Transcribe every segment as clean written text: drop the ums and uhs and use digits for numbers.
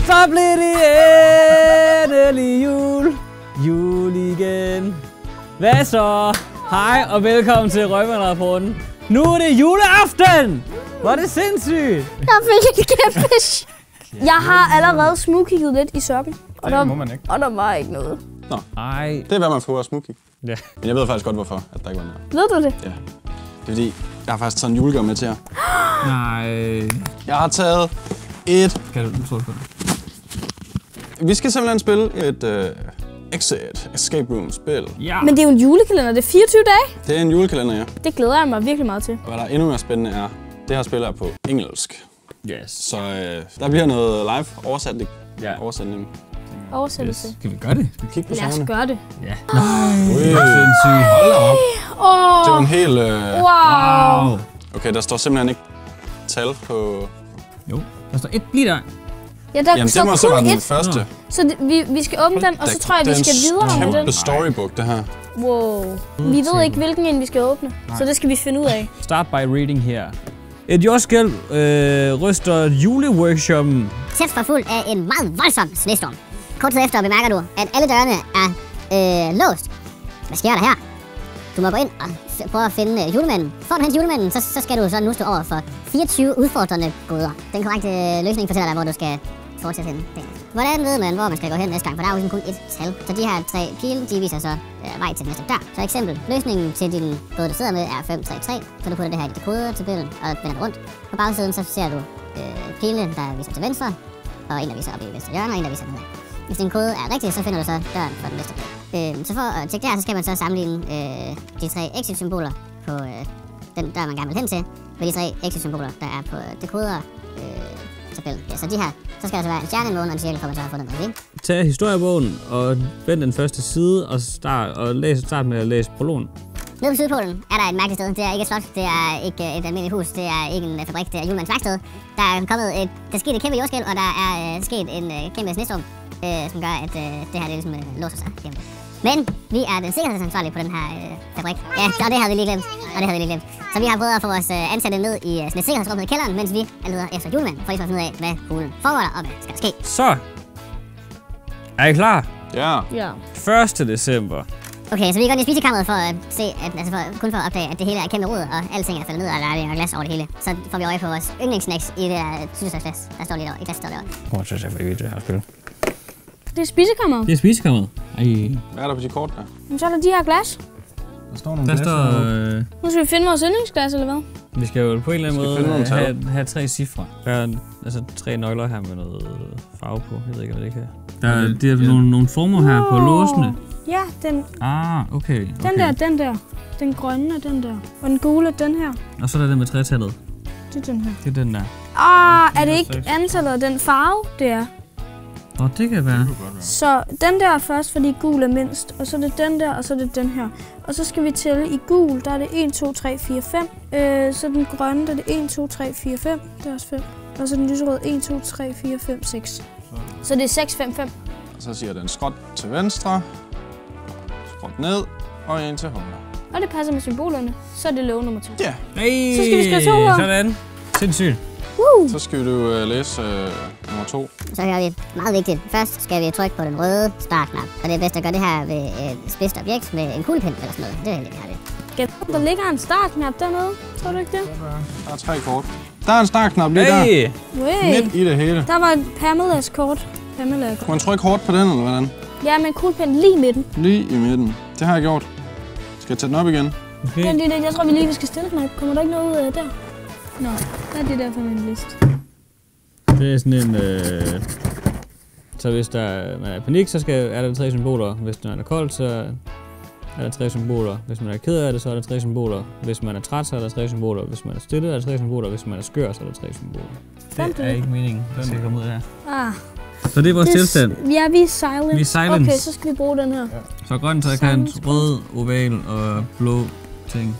Så bliver det endelig jul. Jul igen. Hvad så? Hej og velkommen til Røgman-rapporten. Nu er det juleaften! Hvor er det sindssygt! Jeg fik et kæmpe Jeg har allerede smugkigget lidt i sokken. Og det må man ikke. Og der var ikke noget. Nå, ej. Det er hvad man får at smugkig. Ja. Men jeg ved faktisk godt, hvorfor at der ikke var noget. Ved du det? Ja. Det er fordi, jeg har faktisk taget en julegave med til jer. Nej. Jeg har taget et... Kan du tro på det? Vi skal simpelthen spille et Exit Escape Room-spil. Ja. Men det er jo en julekalender. Det er 24 dage. Det er en julekalender, ja. Det glæder jeg mig virkelig meget til. Og hvad der er endnu mere spændende er, det her spil er på engelsk. Yes. Så der bliver noget live oversætning. Ja. Oversætning. Oversættelse. Skal vi gøre det? Skal vi kigge på Lad os sangene? gøre det. Ja. Nej. Sindssygt. Hold da op. Det var en hel... Wow. Okay, der står simpelthen ikke tal på... Jo, der står 1 lige der. Ja, der Jamen, det må så være den et. første. Så vi skal åbne den, og så tror jeg, vi skal videre med den. Det er en storybook, det her. Wow. Vi ved ikke, hvilken en vi skal åbne. Så det skal vi finde ud af. Start by reading her. Et jordskælv ryster juleworkshoppen. Tæt for fuld af en meget voldsom snestorm. Kort tid efter bemærker du, at alle dørene er låst. Hvad sker der her? Du må gå ind og prøve at finde julemanden. For at hente julemanden, så skal du så nu stå over for 24 udfordrende gåder. Den korrekte løsning fortæller dig, hvor du skal fortsætte hen. Hvordan ved man, hvor man skal gå hen næste gang? For der er jo kun et tal. Så de her 3 pile, de viser så vej til den næste dør. Så eksempel, løsningen til din gåde, du sidder med, er 5, 3, 3. Så du putter det her i dekoder-tabellen og vender det rundt. På bagsiden så ser du pilene, der viser til venstre, og en, der viser op i venstre hjørne, og en, der viser nedad. Hvis din kode er rigtig, så finder du så døren for den næste dør. Så for at tjekke det her, så skal man så sammenligne de 3 exit-symboler på den dør, man gerne vil hen til, med de 3 exit-symboler, der er på dekoder-tabellen. Ja, så de her, så skal der så være en stjerne, en måne og en cirkel, for at man så har fundet noget, ikke? Tag historiebogen og vend den første side og start med at læse prologen. Nede på Sydpolen er der et mærkeligt sted. Det er ikke et slot, det er ikke et almindeligt hus, det er ikke en fabrik, det er julemandens værksted. Der er sket et kæmpe jordskælv, og der er sket en kæmpe snestorm, som gør, at det her det ligesom låser sig igennem. Men vi er den sikkerhedsansvarlige på den her fabrik. Ja, og det havde vi lige glemt. Så vi har prøvet at få vores ansatte ned i sådan et sikkerhedsrum i kælderen, mens vi leder efter julemanden, for ligesom at finde ud af, hvad hulen foregår der, og hvad skal der ske. Så. Er I klar? Ja. Ja. 1. december. Okay, så vi går ind i spisekammeret for at se, kun for at opdage, at det hele er kæmpe rod, og alting er faldet ned, og der er glas over det hele. Så får vi øje på vores yndlingssnacks i det der syltetøjsglas. Der står lige derovre, i glas står derovre. Hvor synes jeg faktisk, det her spil? Det er spisekammeret. Det er spisekammeret. Ej. Hvad er der på de kort der? Men så er der de her glas. Der står nogle Der står... Nu skal vi finde vores yndlingsglas, eller hvad? Vi skal jo på en eller anden Skal finde måde nogle have 3 cifre. Der er altså 3 nøgler her med noget farve på. Jeg ved ikke, hvad det kan. Der er nogle former her på låsene. Ja, den Okay. den der. Den grønne er den der. Og den gule er den her. Og så er der den med 3-tallet. Det er den her. Det er den der. Er det ikke antallet af den farve, det er? Det kan være. Så den der er først, fordi gul er mindst. Og så er det den der, og så er det den her. Og så skal vi tælle i gul, der er det 1, 2, 3, 4, 5. Så den grønne, der er det 1, 2, 3, 4, 5. Det er også 5. Og så den lyserøde 1, 2, 3, 4, 5, 6. Så det er 6, 5, 5. Og så siger den skråt til venstre, skråt ned og en til højre. Og det passer med symbolerne. Så er det lov nummer 2. Ja. Hey, Så skal vi skrive 2 her. Sådan. Sindssygt. Så skal du læse nummer 2. Så hører vi meget vigtigt. Først skal vi trykke på den røde startknap. Og det er bedst at gøre det her ved et spidst objekt med en kuglepind eller sådan noget. Det er heldigt, vi har det. Der ligger en startknap dernede. Tror du ikke det? Der er 3 kort. Der er en startknap lige der. Hey. Midt i det hele. Der var et Pamelas kort. Kan man trykke hårdt på den, eller hvordan? Ja, med en kuglepind lige i midten. Lige i midten. Det har jeg gjort. Skal jeg tage den op igen? Okay. Jeg tror, vi lige skal stille den. Kommer der ikke noget ud af der? Nå, hvad er det der for min liste? Det er sådan en... Så hvis man er i panik, så er der 3 symboler. Hvis man er koldt, så er der 3 symboler. Hvis man er ked af det, så er der 3 symboler. Hvis man er træt, så er der 3 symboler. Hvis man er stille, er der 3 symboler. Hvis man er skør, så er der 3 symboler. Det er ikke meningen, den skal komme ud her. Så det er vores tilstand. Ja, vi er silent. Vi er silent. Okay, så skal vi bruge den her. Så grøn trekant, rød, oval og blå ting.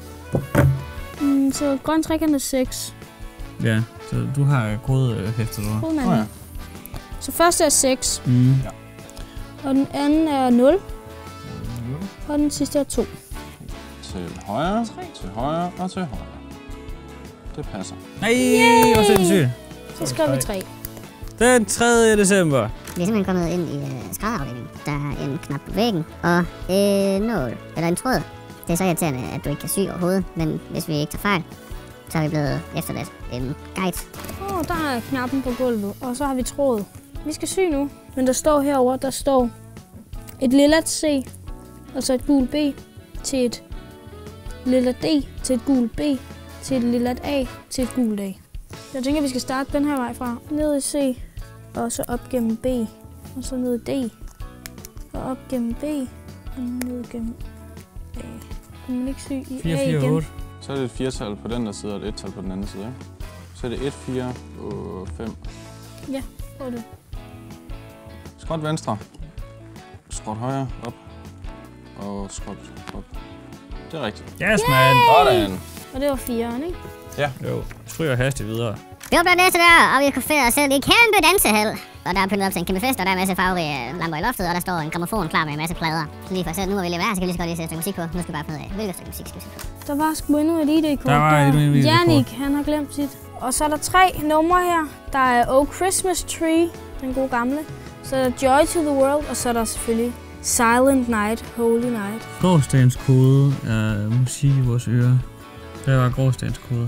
Så grøn trekant er 6. Ja, så du har kodehæftet, eller hvad? Kodemanden. Ja. Så første er 6. Ja. Og den anden er 0. Og den sidste er 2. Til højre, til højre og til højre. Det passer. Nej, hvor sindssygt. Så skriver vi 3. Den 3. december. Vi er simpelthen kommet ind i skrædderafdelingen. Der er en knap på væggen og nål, eller en tråd. Det er så irriterende, at du ikke kan sy overhovedet, men hvis vi ikke tager fejl, så er vi blevet efterladt en guide. Der er knappen på gulvet, og så har vi tråd. Vi skal sy nu, men der står herover, der står et lilla C, og så et gult B, til et lilla D, til et gult B, til et lilla A, til et gult A. Jeg tænker, vi skal starte den her vej fra. Ned i C, og så op gennem B, og så ned i D, og op gennem B, og ned gennem A. Kan man ikke sy i 4, A 4, igen? 8. Så er det et 4-tal på den der side, og et 1-tal på den anden side, ikke? Så er det 1, 4 og 5. Ja, prøv det. Skråt venstre. Skråt højre, op. Og skråt op. Det er rigtigt. Yes, man. Sådan. Og det var 4'eren, ikke? Ja. Jo, stryger hastigt videre. Vi åbner næste dør, og vi kan finde os selv i en kæmpe dansehal. Og der er pyntet op til en kæmpe fest, og der er en masse farverige lamper i loftet, og der står en grammofon klar med en masse plader. Så lige for at se, nu hvor vi lige være, så kan vi lige så godt lige sætte et stykke musik på. Nu skal vi bare finde ud af, hvilket stykke musik skal vi sætte på. Der var sgu endnu et ID-kort. Der var endnu et ID-kort. Jannik, han har glemt sit. Og så er der 3 numre her. Der er Oh Christmas Tree, den gode gamle. Så er der Joy to the World, og så er der selvfølgelig Silent Night, Holy Night. Gråstens kode er musik i vores ører. Der var Gråstens kode.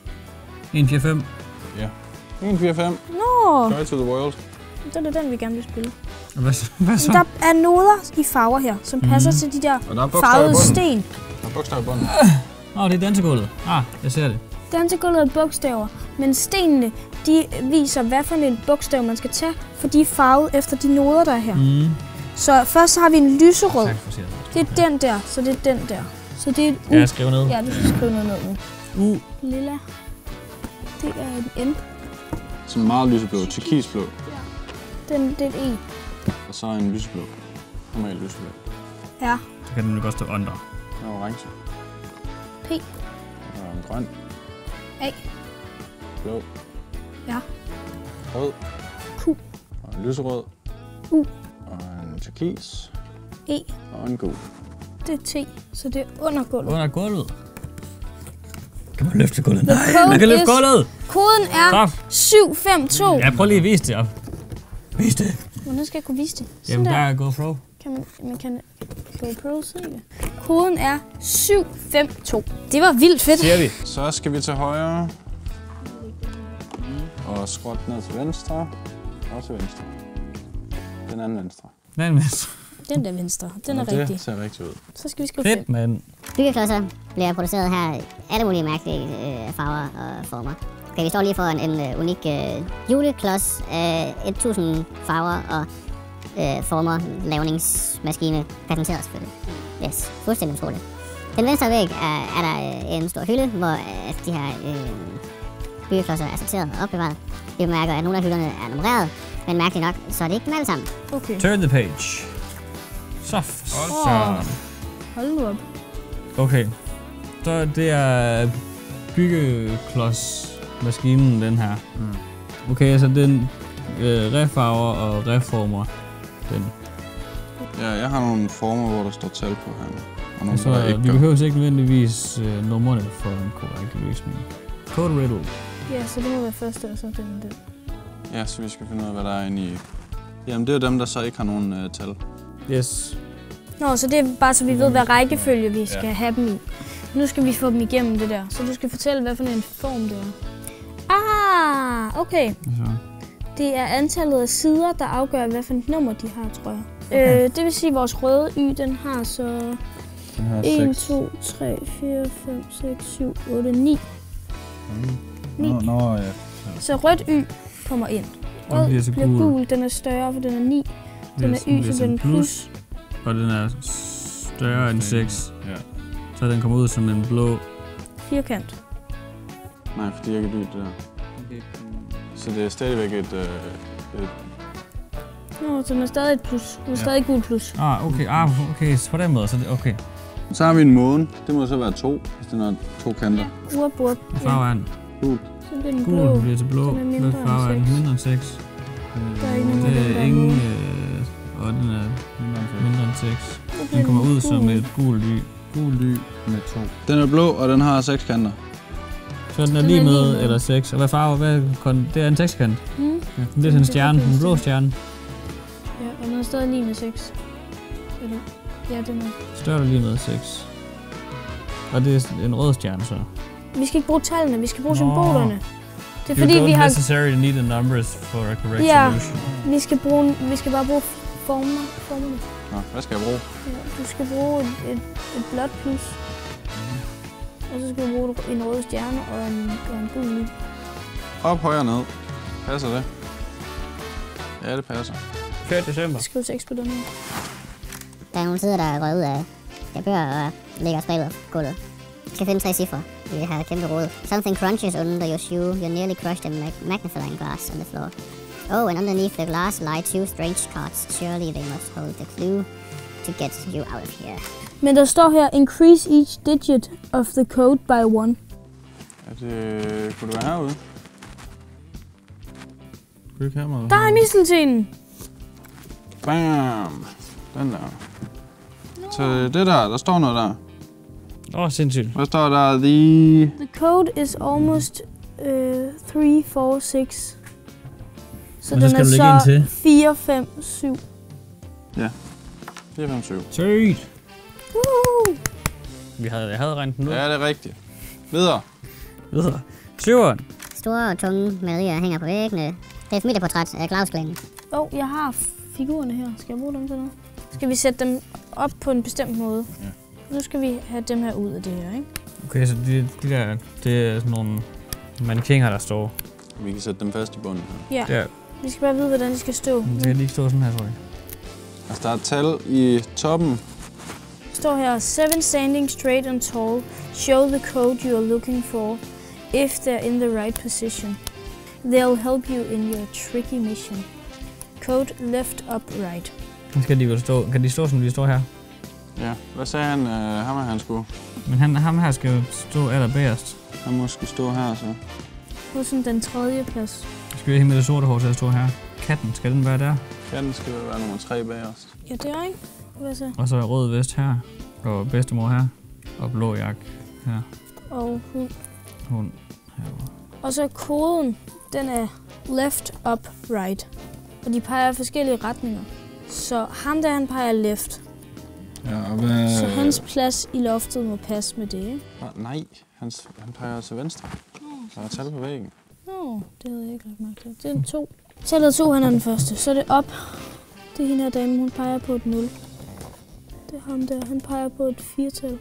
145. Ja. 1, 4, 5. Nå, Joy to the world. det er den, vi gerne vil spille. Og hvad så? Der er noder i farver her, som passer til de der Og der er bogstaver i farvede bunden. sten. Der er bogstaver i bunden. Det er dansegulvet. Jeg ser det. Dansegulvet er bogstaver, men stenene, de viser, hvad for en bogstav man skal tage, for de er farvet efter de noder, der er her. Så først så har vi en lyserød. Det er den der, så det er den der. Så det er et U. Ja, jeg skriver ned. Ja, du skal skrive noget ned nu. U. Lilla. Det er en N. Sådan meget lyseblå. Turkisblå. Det er et E. Og så en lyseblå. Normal lyseblå. Ja. Så kan den jo godt stå under. Der er orange. P. Der er en grøn. A. Blå. Ja. Rød. Q. Og en lyserød. U. Og en turkis. E. Og en gul. Det er T, så det er under gulvet. Under gulvet. Kan man løfte gulvet? The Nej, code man kan løfte is- gulvet! Koden er Stop. 752. Ja, prøv lige at vise det op. Vis det. Hvordan skal jeg kunne vise det? Jamen, der der. er GoPro. Kan GoPro se det? Koden er 752. Det var vildt fedt. Ser vi. Så skal vi til højre. Og skråt ned til venstre. Og til venstre. Den anden venstre. Den venstre. Den der venstre, den er Og rigtig. det ser rigtigt ud. Så skal vi skrive 5. Fedt, mand. Byggeklodser bliver produceret her i alle mulige mærkelige farver og former. Okay, vi står lige foran en unik juleklods af 1000 farver og former, lavningsmaskine, patenteret selvfølgelig. Yes, fuldstændig utroligt. Den venstre væg er der en stor hylde, hvor de her byggeklodser er sorteret og opbevaret. Vi bemærker, at nogle af hylderne er nummereret, men mærkeligt nok, så er det ikke dem alle sammen. Okay. Turn the page. Så. Hold nu op. Okay. Så det er byggeklodsmaskinen, den her. Okay, altså den refarver og reformer den. Ja, jeg har nogle former, hvor der står tal på her. Og nogle, Så der ikke vi gør. behøver ikke nødvendigvis numrene for en korrekt løsning. Code riddle. Ja, så det må være første, og så den. Ja, så vi skal finde ud af, hvad der er inde i. Jamen, det er dem, der så ikke har nogen tal. Yes. Nå, så det er bare så vi ved, hvad rækkefølge vi skal have dem i. Nu skal vi få dem igennem det der. Så du skal fortælle, hvad for en form det er. Okay. Så. Det er antallet af sider, der afgør, hvad for et nummer de har, tror jeg. Okay. Det vil sige, at vores røde Y, den har så Den har 1, 2, 3, 4, 5, 6, 7, 8, 9. 9. Nå, ja. Så rødt Y kommer ind. Og Rød bliver så bliver gul. gul, den er større, for den er 9. Den er Y, så bliver den plus. Og den er større end 6. Ja. Så den kommer ud som en blå. Firkant. Nej, fordi jeg kan bytte det der. Så det er stadigvæk et Nå, så den er stadig et plus. Den er stadig gul plus. Okay, så på den måde, så det okay. Så har vi en måne. Det må så være 2, hvis den har 2 kanter. Urburp. Hvad farve er den? Gul. Så bliver den blå. Gul bliver til blå. Den er mindre Hvad farve er den? end 6. Mindre end 6. Der er ikke nogen af Det dem, der er er ingen... måne. Og den er mindre end 6. Så bliver Den kommer ud gul. som et gul ly. Gul ly med 2. Den er blå, og den har 6 kanter. Så den er lige med eller 6. Og hvad farve? Det er en sekskant. Ja, det er sådan en stjerne, en blå stjerne. Ja, og den er stadig lige med 6. Ja, den er. Større lige med 6. Og det er en rød stjerne så. Vi skal ikke bruge tallene, vi skal bruge symbolerne. Det er fordi vi har... necessarily need the numbers for a correct solution. Vi skal bare bruge formerne. Nå, hvad skal jeg bruge? Ja, du skal bruge et blåt plus. Og så skal du bruge en rød stjerne og en gul lille. Op, højre, ned. Passer det? Ja, det passer. 4. december. Skriv 6 på den her. Der er nogle sider, der er røget af bøger og ligger spredt på gulvet. Vi skal finde 3 cifre i det her kæmpe rod. Something crunches under your shoe. You nearly crushed a magnifying glass on the floor. Oh, and underneath the glass lie 2 strange cards. Surely they must hold the clue to get you out of here. Men der står her, increase each digit of the code by 1. Kunne det være herude? Kunne ikke have mig? Der er misteltenen! Bam! Den der. Så det der står noget der. Sindssygt. Hvad står der? The code is almost 3, 4, 6. Så men den skal er så 4, 5, 7. Ja. 4, 5, 7. Sygt! Jeg havde regnet den ud. Ja, det er rigtigt. Videre. 7'eren. Store og tunge malerier hænger på væggene. Det er et familieportræt af Claus-klanen. Jeg har figurerne her. Skal jeg bruge dem til noget? Skal vi sætte dem op på en bestemt måde? Ja. Nu skal vi have dem her ud af det her, ikke? Okay, så de der, det er sådan nogle mannequiner, der står. Vi kan sætte dem fast i bunden her. Ja. Vi skal bare vide, hvordan de skal stå. De kan lige stå sådan her, tror jeg. Altså, der er et tal i toppen. Står her, 7 standing straight and tall. Show the code you are looking for. If they're in the right position, they'll help you in your tricky mission. Code left, up, right. Skal de stå? Kan de stå, som de står her? Ja. Hvad sagde han, han skulle? Men ham her skal stå allerbærest. Han må skulle stå her, så. På sådan den 3. plads. Skal vi have med det sorte hår til at stå her? Katten, skal den være der? Katten skal være nummer 3 bagerst. Ja, det er ikke. Hvad så? Og så rød vest her. Og bedstemor her. Og blå jakke her. Og hund. Hund herovre. Og så koden, den er left, up, right. Og de peger i forskellige retninger. Så ham der, han peger left. Ja, og hvad... Så hans plads i loftet må passe med det, ikke? Nej, han peger til venstre. Der er tal på væggen. Det havde jeg ikke lagt mærke til. Det er en 2. Tallet 2, han er den første. Så er det op. Det er hende her dame, hun peger på et 0. Det er ham der, han peger på et 4-tal.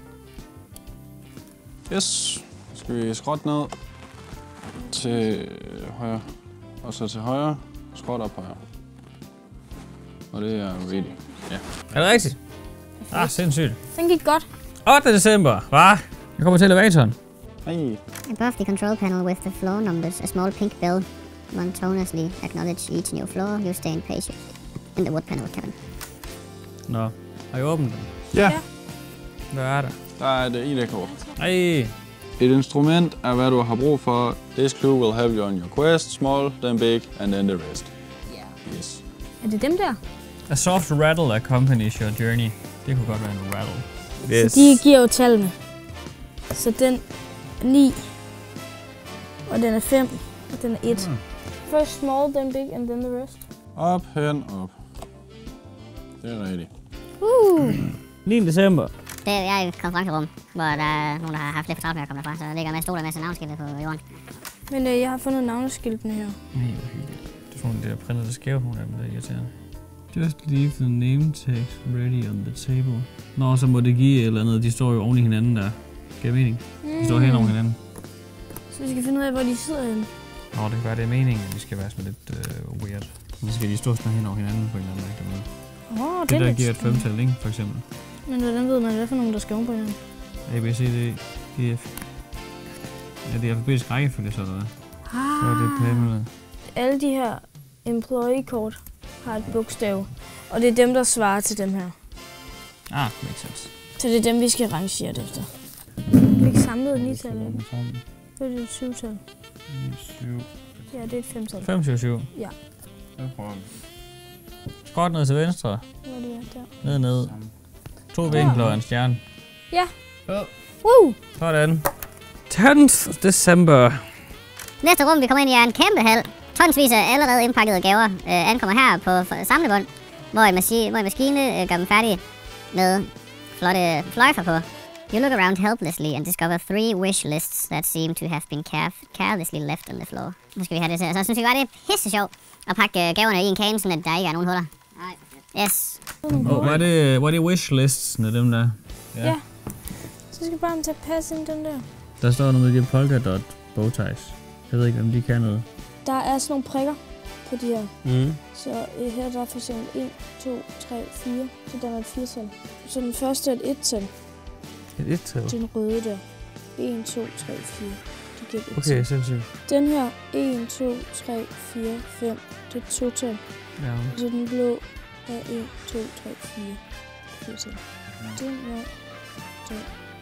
Yes. Skal vi skråt ned til højre, og så til højre, skråt op højre. Og det er ready. Ja. Er det rigtigt? Sindssygt. Den gik godt. 8. december, hva? Jeg kommer til elevatoren. Hey. Above the control panel with the floor numbers, a small pink bell monotonously acknowledge each new floor. You stay patient in the wood panel cabin. Nå, har I åbnet den? Ja. Hvad er der? Der er et ID-kort. Ej. Et instrument er, hvad du har brug for. This clue will help you on your quest. Small, then big, and then the rest. Yes. Er det dem der? A soft rattle accompanies your journey. Det kunne godt være en rattle. Yes. Så de giver jo tallene. Så den er 9, og den er 5, og den er 1. First small, then big, and then the rest. Op, hen, op. Det er rigtigt. 9. december. Det er i et konferencerum, hvor der er nogen, der har haft lidt for travlt med at komme derfra, så der ligger en masse masse navnskilte på jorden. Men jeg har fundet navneskiltene her. Nej, hvor hyggeligt. Det er sådan, det er printet det skævt, nogle af dem, der er irriterende. Just leave the name tags ready on the table. Nå, så må det give et eller andet. De står jo oven i hinanden der. Giver mening? De står hen over hinanden. Så vi skal finde ud af, hvor de sidder henne. Nå, det kan være, det er meningen, at de skal være sådan lidt weird. Så skal de stå sådan hen over hinanden på en eller anden måde. Det der giver et 5-tal, ikke? For eksempel. Men hvordan ved man, hvad for nogen, der skal oven på hinanden? A, B, C, D, E, F. Ja, det er alfabetisk rækkefølge, så eller hvad? Så er det pæmmet. Alle de her employee-kort har et bogstav, og det er dem, der svarer til dem her. Makes sense. Så det er dem, vi skal rangere det efter. Vi ikke samlet et 9-tal, ikke? Det er et 7-tal. 7. Ja, det er et 5-tal. 5, 7, 7. Ja. Skråt ned til venstre. Hvor er det der? Ned. 2 vinkler og en stjerne. Ja. Sådan. 10th December. Næste rum, vi kommer ind i, er en kæmpe hal. Tonsvis af allerede indpakkede gaver ankommer her på samlebånd, hvor en maskine gør dem færdige med flotte fløjfer på. You look around helplessly and discover 3 wish lists that seem to have been carelessly left on the floor. Nu skal vi have det til. Så synes vi bare, det er pisse sjovt at pakke gaverne i en kane, sådan at der ikke er nogen huller. Yes. Hvor er det wish lists, dem der? Ja. Så skal bare tage pas ind den der. Der står noget med de polka dot bowties. Jeg ved ikke, om de kan noget. Der er sådan nogle prikker på de her. Mm. Så her der er for eksempel 1, 2, 3, 4. Så der er et 4-tal. Så den første er et 1-tal. Et 1-tal? Den røde der. 1, 2, 3, 4. Det giver et 1-tal. Okay, sindssygt. Den her 1, 2, 3, 4, 5. Det er et 2-tal. Ja. Så den blå er 1, 2, 3, 4. 4-tal. Den her. Den.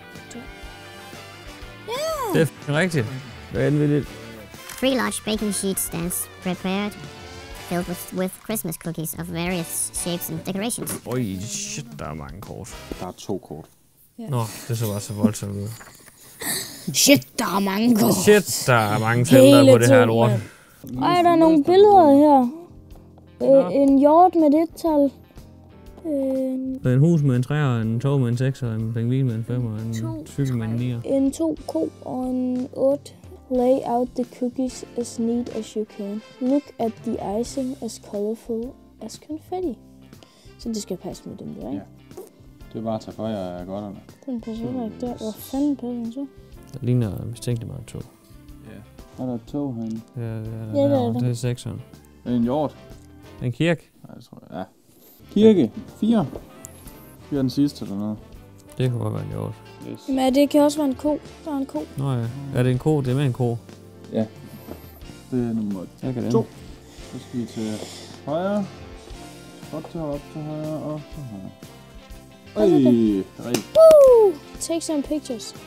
Det er rigtigt. Det er vanvittigt. 3 large baking sheet stands prepared, filled with Christmas cookies of various shapes and decorations. Oj, shit, der er mange kort. Der er 2 kort. Ja. Nå, det så bare så voldsomt ud. Shit, der er mange kort. Shit, der er mange felter på det her lort. Ej, der er nogle billeder her. En hjort med et tal. Der er en hus med en 3, en tog med en 6, en pingvin med en 5, og en cykel med en 9. En 2 ko og en 8. Lay out the cookies as neat as you can. Look at the icing as colorful as confetti. Så det skal passe med dem der, ikke? Ja. Det er bare at tage for jer af godterne. Den passer ikke der. Hvor fanden passer den så? Der ligner mistænkeligt meget tog. Ja. Er der et tog herinde? Ja, det er 6'eren. Er det en hjort? En kirke? Nej, det tror jeg. Ja. Kirke. 4. 4 er den sidste eller noget. Det kunne godt være en hjort. Yes. Men det kan også være en ko. Der er en ko. Nå ja. Er det en ko? Det er med en ko. Ja. Det er nummer 2. Så skal vi til højre. Op til højre og til højre. Rigtig. Woo! Take some pictures.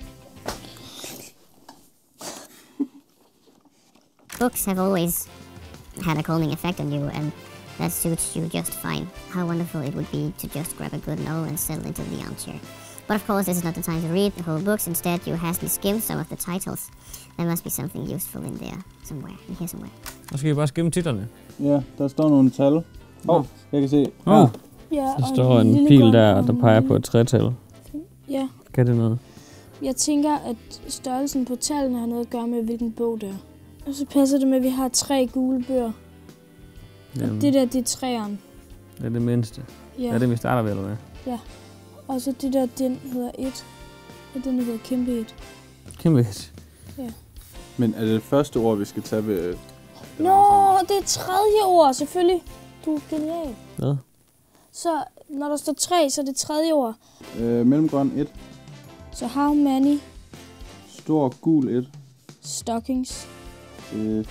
Books have always had a calming effect on you, and that suits you just fine. How wonderful it would be to just grab a good novel and settle into the armchair. But of course, this is not the time to read the whole books. Instead, you hastily skim some of the titles. There must be something useful in there somewhere. In here somewhere. Så skal vi bare skimme titlerne. Ja, der står nogle tal. Jeg kan se. Ja, Der står en pil der peger på et 3-tal. Ja. Kan det noget? Jeg tænker, at størrelsen på tallene har noget at gøre med, hvilken bog det er. Og så passer det med, at vi har 3 gule bøger. Jamen, Det der, det er 3'eren. det er det mindste. Ja. Er det, vi starter ved, eller hvad? Ja. Og så det der, den hedder 1. Og den hedder kæmpe 1. Kæmpe hit. Ja. Men er det første ord, vi skal tage ved... Nå, det er 3. ord, selvfølgelig. Du er genial. Hvad? Så når der står 3, så er det 3. ord. Mellemgrøn 1. Så how many Stor gul 1. stockings? 5.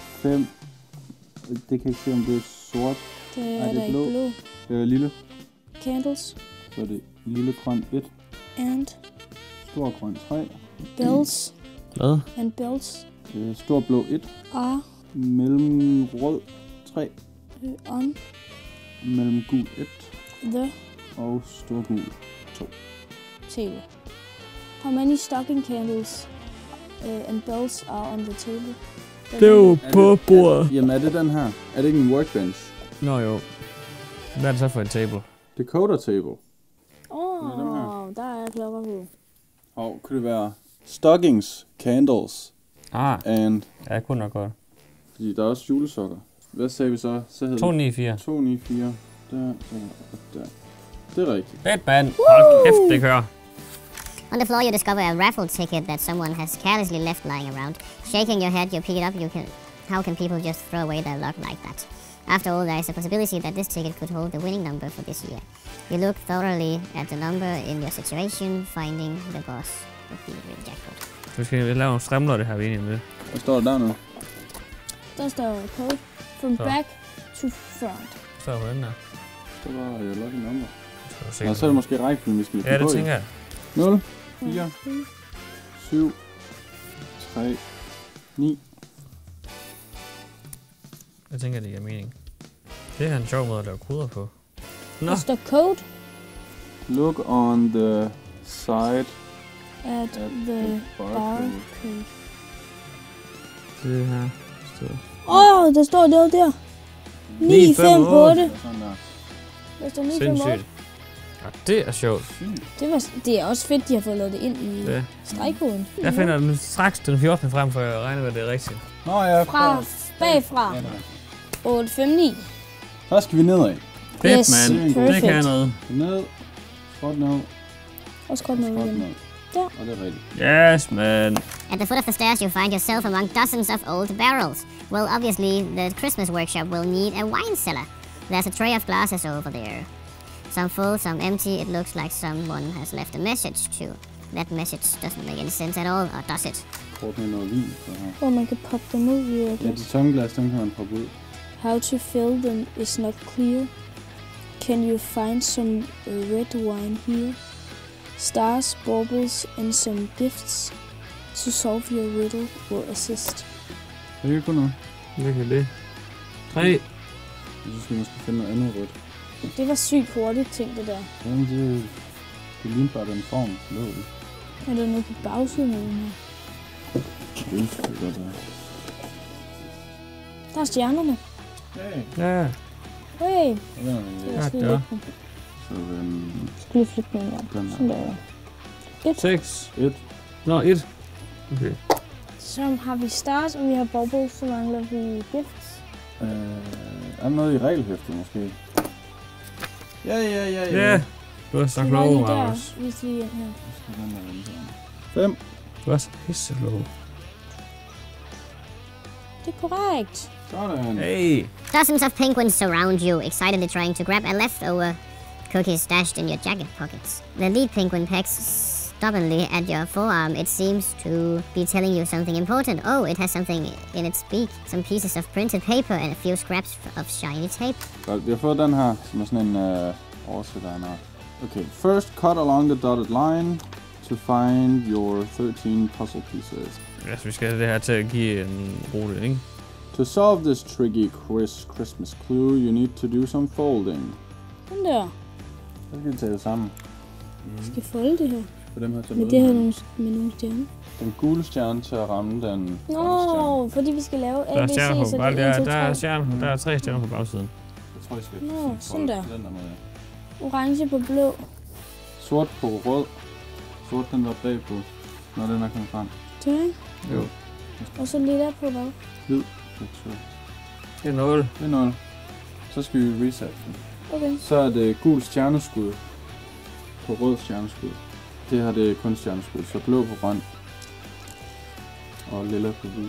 Det kan jeg ikke se, om det er sort. Det Nej, er det der er blå. ikke blå. Lille. Candles Så er det lille grøn 1. and Stor grøn 3. bells Hvad? and bells Stor blå 1. are Mellem rød 3. on Mellem gul 1. the Og stor gul 2. table. How many stocking candles and bells are on the table? Det er jo på bordet. Jamen er det den her? Er det ikke en workbench? Nå jo. Hvad er det så for en table? Decoder table. Der er klokker på. Og kunne det være stockings, candles and... Ja, det kunne nok godt. Fordi der er også julesokker. Hvad sagde vi så? Så hedder 294. 294. Der og der. Det er rigtigt. Fedt, mand. Hold kæft, det kører. On the floor, you discover a raffle ticket that someone has carelessly left lying around. Shaking your head, you pick it up. How can people just throw away their luck like that? After all, there is a possibility that this ticket could hold the winning number for this year. You look thoroughly at the number in your situation, finding the boss would be the jackpot. Vi skal lave nogle strimler, det har vi enige med. Hvad står der nu? Der står code from Så. back to front. Så er på den der. Det var jo lucky number. Så Og så er det måske rækkefølgen, vi skal ja, det tænker jeg. 0, 4, 7, 3, 9. Jeg tænker, det giver mening. Det er en sjov måde at lave koder på. Nå. Der står code. Look on the side at the barcode. Det her sted. Der står noget der. 958. Sådan der. Der står 958. Sindssygt. Ja, det er sjovt. Det er også fedt, de har fået lavet det ind i stregkoden. Jeg finder den straks den 14. frem, for jeg regner med, at det er rigtigt. Nå ja, Bagfra. 859. Så skal vi nedad. Fedt, Yes, mand. perfect. Det kan noget. Ned. Skråt ned. Og skråt ned Skråt igen. ned. Ja. Og det er rigtigt. Yes, man. At the foot of the stairs, you find yourself among dozens of old barrels. Well, obviously, the Christmas workshop will need a wine cellar. There's a tray of glasses over there. Some full, some empty. It looks like someone has left a message too. That message doesn't make any sense at all, or does it? Kort med noget vin. Så her. Hvor man kan poppe dem ud i Ja, de tomme glas, dem kan man poppe ud. How to fill them is not clear. Can you find some red wine here? Stars, baubles, and some gifts to solve your riddle will assist. Det er ikke kun noget. Hvad kan det? 3. Jeg synes, vi måske finde noget andet rødt. Det var sygt hurtigt, ting det der. Jamen, det ligner bare den form, der lå i. Er der noget på bagsiden af den her? Det ønsker vi godt være. Der er stjernerne. Hey. Ja. Hey! Så vender vi Jeg det. skal lige ja. lægge den. Så den... Skal lige flytte den en gang. Den Sådan der. 6. 1. Nå, 1. Okay. Så har vi stars, og vi har bubbles, så mangler vi gifts. Er der noget i regelhæftet måske? Ja. Ja. Du er så Det var klog, lige der, Magnus. hvis vi er her. 5. Du er så pisse klog. Det er korrekt. Sådan. Hey. Dozens of penguins surround you, excitedly trying to grab a leftover cookie stashed in your jacket pockets. The lead penguin pecks stubbornly at your forearm. It seems to be telling you something important. Oh, it has something in its beak. Some pieces of printed paper and a few scraps of shiny tape. Godt, vi har fået den her, som er sådan en oversætter af noget. Okay, first cut along the dotted line to find your 13 puzzle pieces. Altså, vi skal have det her til at give en rute, ikke? To solve this tricky Christmas clue, you need to do some folding. Den der. Så skal vi tage det sammen. Vi skal folde det her. På dem her til Med det her med nogle stjerner. Den gule stjerne til at ramme den grønne stjerne. Nå, fordi vi skal lave Der er ABC, stjerner så på det er 1, 2, 3. der er stjerner. Der er 3 stjerner på bagsiden. Jeg tror, I skal Nå, sådan der. den der med. Orange på blå. Sort på rød. Sort den var bagpå, når den er kommet frem. Okay. Jo. Og så lilla på hvad? Hvid. Det er 0. Det er 0. Så skal vi reset den. Okay. Så er det gul stjerneskud på rød stjerneskud. Det her det er kun stjerneskud, så blå på grøn. Og lilla på hvid.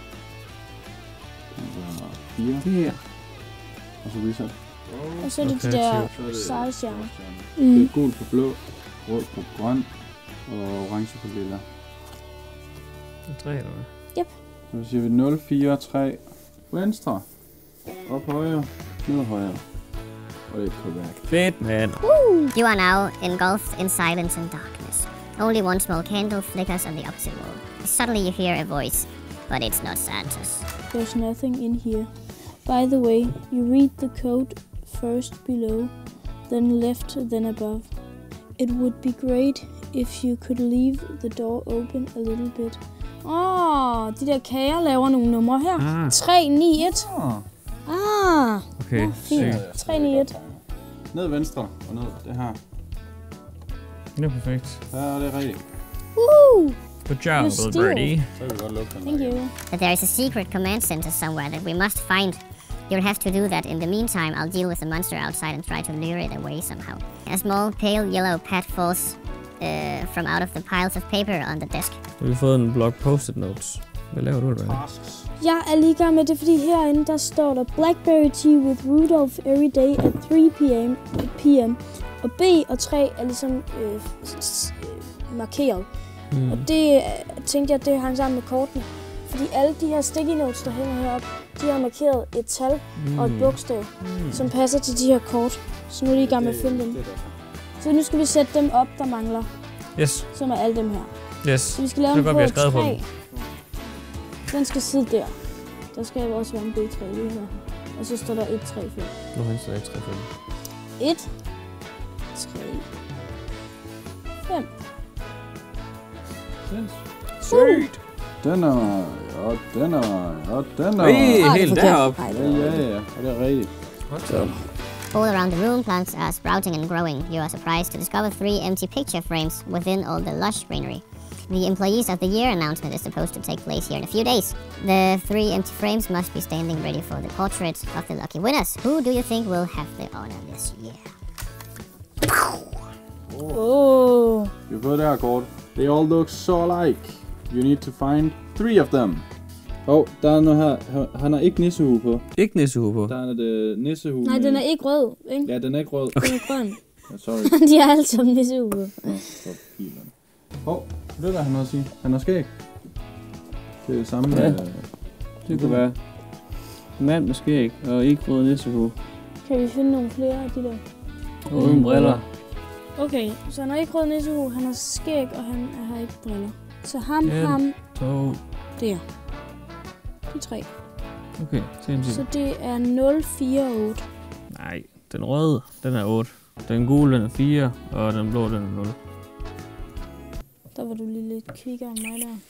Og 4. Det er. Og så reset. Og så er det de Okay, der Så er det seje stjerner. Det er gul på blå, rød på grøn og orange på lilla. Det er 3, eller hvad? Så siger vi 0, 4, 3. Venstre. Op højre. Ned højre. Og det er korrekt. Fedt, man. You are now engulfed in silence and darkness. Only one small candle flickers on the opposite wall. Suddenly you hear a voice, but it's not Santa's. There's nothing in here. By the way, you read the code first below, then left, then above. It would be great if you could leave the door open a little bit. De der kager laver nogle numre her. 3, 9, 1. Okay, Fint. 3, 9, 1. Ned venstre og ned det her. det er perfekt. Der er det rigtigt. Woohoo! Good job, Just little birdie. Så kan vi godt lukke den. Thank you. That there is a secret command center somewhere that we must find. You'll have to do that. In the meantime, I'll deal with the monster outside and try to lure it away somehow. A small pale yellow pad falls from out of the piles of paper on the desk. Vi har fået en blok post-it notes. Hvad laver du, eller hvad? Jeg er lige i gang med det, fordi herinde der står der Blackberry tea with Rudolph every day at 3 p.m. Og B og 3 er ligesom markeret. Og det tænkte jeg, det hang sammen med kortene. Fordi alle de her sticky notes, der hænger heroppe, de har markeret et tal og et bogstav, som passer til de her kort. Så nu er de i gang med at finde dem. Så nu skal vi sætte dem op, der mangler, Yes, som er alle dem her. yes. Så vi skal lave Det er dem godt, vi på har skrevet på 3. dem. Den skal sidde der. Der skal også være en B3 lige her. Og så står der 1, 3, 5. Nu har han stadig 3, 5. 1, 3, 5. Sygt! Den er mig, og den er mig, og den er Hey, mig. helt deroppe. Ja, og det er rigtigt. All around the room, plants are sprouting and growing. You are surprised to discover 3 empty picture frames within all the lush greenery. The Employees of the Year announcement is supposed to take place here in a few days. The 3 empty frames must be standing ready for the portrait of the lucky winners. Who do you think will have the honor this year? Åh. Vi har fået det her kort. They all look so alike. You need to find 3 of them. Der er noget her. Han har ikke nissehue på. Ikke nissehue på. Der er det nissehue. Nej, den er ikke rød, ikke? Ja, den er ikke rød. Den er grøn. Ja, sorry. De er alle sammen nissehue. Det der han har at sige. Han har skæg. Det er det samme. Ja. Det kunne være mand med skæg og ikke rød nissehue. Kan vi finde nogle flere af de der? Og uden briller. Okay, så han har ikke rød nissehue, han har skæg, og han har ikke briller. Så ham, 2. der. De 3. Okay, sindssygt. Så det er 0, 4 og 8. Nej, den røde, den er 8. Den gule, den er 4, og den blå, den er 0. Der var du lige lidt kvikkere end mig der.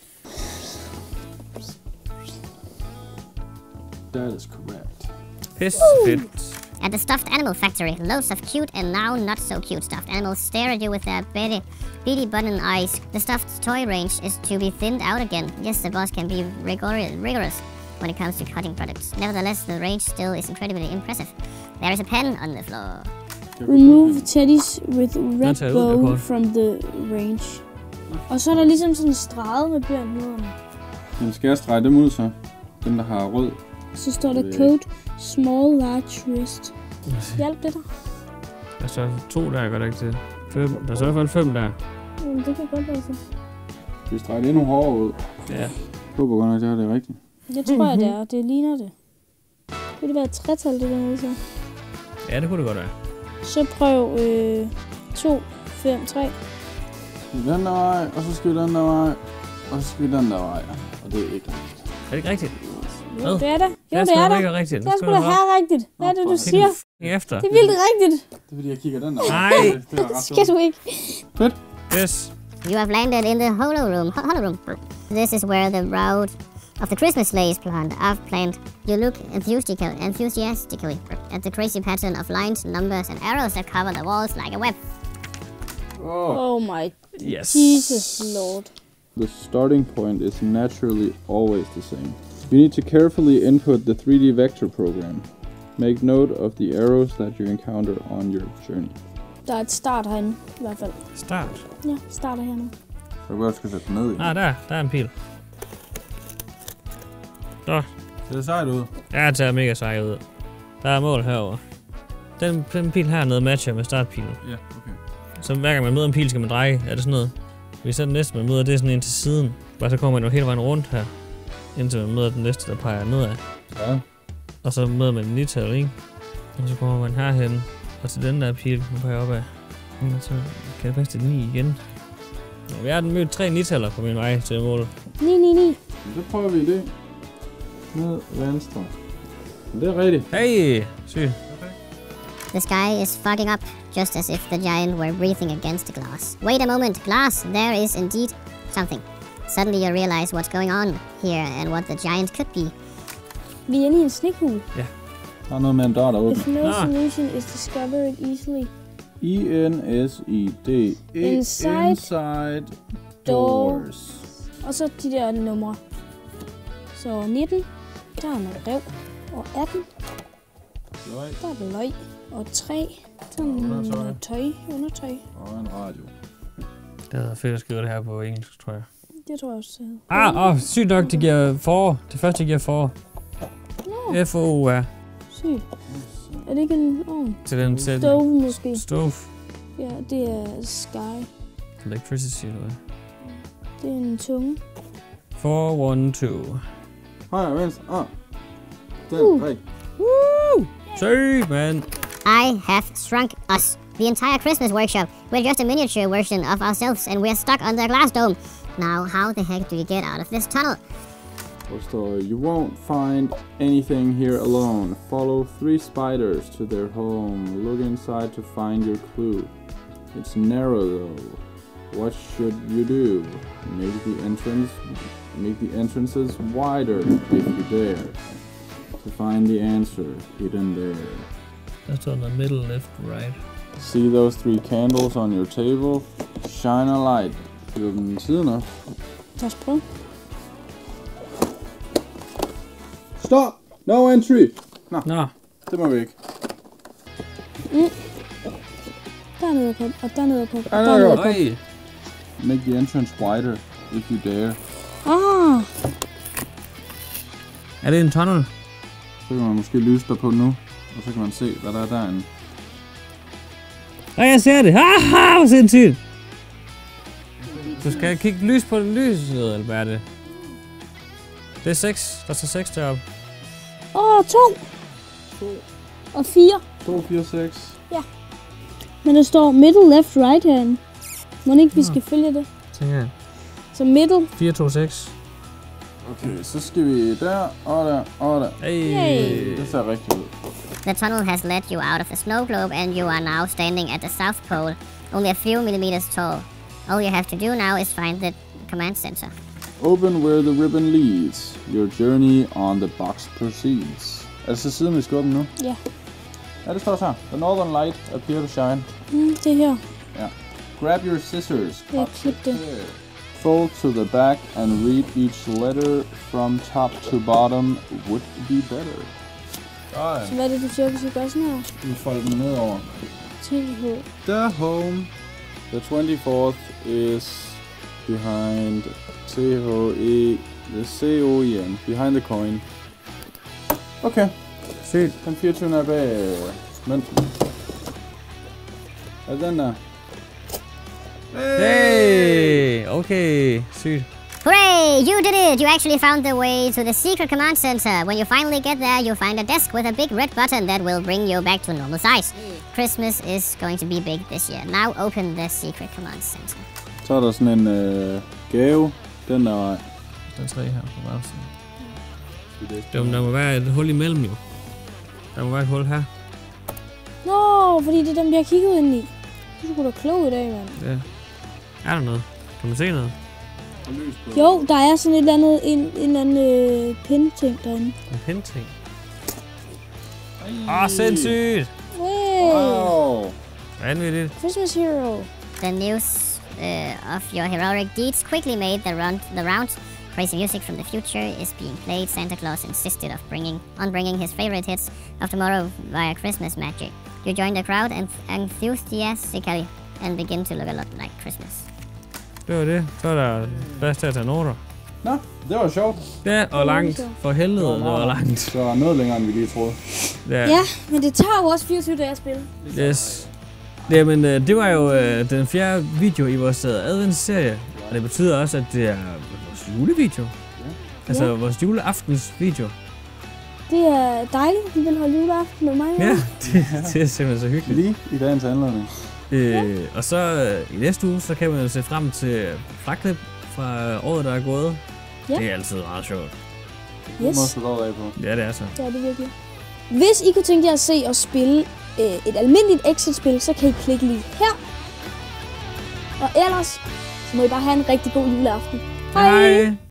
That is correct. Pis fedt. At the stuffed animal factory, loads of cute and now not so cute stuffed animals stare at you with their beady button eyes. The stuffed toy range is to be thinned out again. Yes, the boss can be rigorous when it comes to cutting products. Nevertheless, the range still is incredibly impressive. There is a pen on the floor. Remove teddies with red tager jeg ud, bow Kort. from the range. Og så er der ligesom sådan en streg med blyantnødderne. Men skal jeg strege dem ud så? Dem der har rød. Så står der code small large wrist. Hjælp det der? Der står 2 der, gør det ikke til. 5. Der står i hvert fald 5 der. Jamen, det kan godt være så. Vi streger det endnu hårdere ud. Ja. Jeg håber godt nok, det her det er rigtigt. Det tror jeg, det er. Det ligner det. Kunne det være et tretal, det dernede så? Ja, det kunne det godt være. Så prøv 2, 5, 3. Den der vej, og så skal vi den der vej, og så skal vi den der vej. Og det er ikke rigtigt. Er det ikke rigtigt? Jo, det er det. Jo, Jeg det er ikke det. er rigtigt. Det er sgu da her rigtigt. Hvad er det, du siger? Efter. Det er vildt rigtigt. Det er fordi, jeg kigger den der Nej. vej. Det er ret Skal du ikke? fedt. Yes. You have landed in the hollow room. This is where the route of the Christmas sleigh is planned. You look enthusiastically at the crazy pattern of lines, numbers, and arrows that cover the walls like a web. Oh my Yes. Jesus Lord. The starting point is naturally always the same. You need to carefully input the 3D vector program. Make note of the arrows that you encounter on your journey. Der er et start herinde, i hvert fald. Start. Ja, starter hernede. Så kan jeg skal sætte den ned i. Der er en pil. Så. Det er sejt ud. Jeg tager mega sej ud. Der er mål herover. Den pil hernede matcher med startpilen. Ja, okay. Så hver gang man møder en pil, skal man dreje. Er det sådan noget? Hvis den næste, man møder, det er sådan en til siden. Og så kommer man jo hele vejen rundt her. Indtil man møder den næste, der peger nedad. Ja. Og så møder man en nital, ikke? Og så kommer man herhen. Og til den der pil, man peger opad. Og så kan det passe til 9 igen. Ja, jeg har mødt 3 nitaller på min vej til målet. 9. Så prøver vi det. Ned venstre. Det er rigtigt. Hey! Sygt. The sky is fogging up, just as if the giant were breathing against the glass. Wait a moment, glass! There is indeed something. Suddenly you realize what's going on here and what the giant could be. Vi er inde i en snekhul. Der er noget med en dør, der åbner. If no solution is discovered easily. INSID. Inside doors. Og så de der numre. Så 19, der er noget rev. Og 18, der er løg. Og 3, der er noget tøj, undertøj. Og en radio. Det er fedt at skrive det her på engelsk, tror jeg. Det tror jeg også, det hedder. Sygt nok, det giver forår. Det første giver forår. F-O-R. Sygt. Er det ikke en ovn? Til den Stove måske. Stove. Ja, det er sky. Electricity, eller hvad? Det er en tunge. 412. Højre, venstre. Den, rigtig. Woo! Sygt, man. I have shrunk us. The entire Christmas workshop. We're just a miniature version of ourselves and we're stuck under a glass dome. Now, how the heck do we get out of this tunnel? Der står, you won't find anything here alone. Follow 3 spiders to their home. Look inside to find your clue. It's narrow though. What should you do? Make the entrances wider if you dare. To find the answer hidden there. That's on the middle, left, right. See those 3 candles on your table? Shine a light. Fyr dem siden op. Lad os prøve. Stop! No entry! Nå. Det må vi ikke. Dernede på, og dernede på, og Dernede dernede på. på. Øj. Make the entrance wider if you dare. Ah, Er det en tunnel? Så kan man måske lyse der på nu. Og så kan man se, hvad der er derinde. Nej, jeg ser det. Haha, hvor sindssygt. Du skal kigge lys på lyset, eller hvad er det? Det er 6. Der står 6 deroppe. 2. Og 4. 2, 4, 6. Men der står middle, left, right herinde. Må ikke, vi skal følge det? Tænker jeg. Så middle. 4, 2, 6. Okay, så skal vi der, og der, og der. Hey. Det ser rigtigt ud. The tunnel has led you out of the snow globe and you are now standing at the South Pole, only a few millimeters tall. All you have to do now is find the command center. Open where the ribbon leads. Your journey on the box proceeds. Er det så siden, vi skal åbne nu? Ja. Ja, det står også her. The northern light appear to shine. Det her. Ja. Grab your scissors. Ja, cut klip the det. hair. Fold to the back and read each letter from top to bottom would be better. Så hvad er det, du siger, vi skal gøre sådan her? Vi folder den nedover. TH. The home. The 24th is behind THE. The COEN. Behind the coin. Okay. Sygt. Den 24. er bag mønten. Er den der? Hey. Okay. Sygt. Hooray! You did it! You actually found the way to the secret command center. When you finally get there, you'll find a desk with a big red button that will bring you back to normal size. Christmas is going to be big this year. Now open the secret command center. Så er der sådan en gave. Den der vej. Der er 3 her på bagsiden. Der må være et hul imellem jo. Der må være et hul her. Nå, fordi det er dem, vi har kigget ind i. Du er sgu da klog i dag, mand. Ja. Er der noget? Kan man se noget? Jo, der er sådan et eller andet, en eller anden pin-ting derinde. En penting. Sindssygt! Hey, Wow. Vanvittigt. Christmas hero. The news of your heroic deeds quickly made the round. Crazy music from the future is being played. Santa Claus insisted on bringing his favorite hits of tomorrow via Christmas magic. You join the crowd enthusiastically and begin to look a lot like Christmas. Det var det. Så er der plads til at tage noter. Nå, det var sjovt. Ja, og langt. For helvede, det var langt. Så er noget længere, end vi lige troede. Ja, men det tager jo også 24 dage at spille. Yes. Jamen, det var jo den 4. video i vores adventsserie. Og det betyder også, at det er vores julevideo. Altså vores juleaftensvideo. Det er dejligt, at I vil holde juleaften med mig. Ja, det er simpelthen så hyggeligt. Lige i dagens anledning. Og så i næste uge, så kan man jo se frem til fraklip fra året, der er gået. Ja. Det er altid meget sjovt. Det Yes, må stå af på. Ja, det er så. det er det virkelig. Hvis I kunne tænke jer at se og spille et almindeligt exit-spil, så kan I klikke lige her. Og ellers, så må I bare have en rigtig god juleaften. Hej!